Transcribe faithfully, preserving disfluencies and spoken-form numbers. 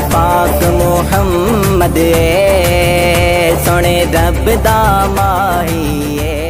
पाक मुहम्मद ए सोने रब दा माही ए।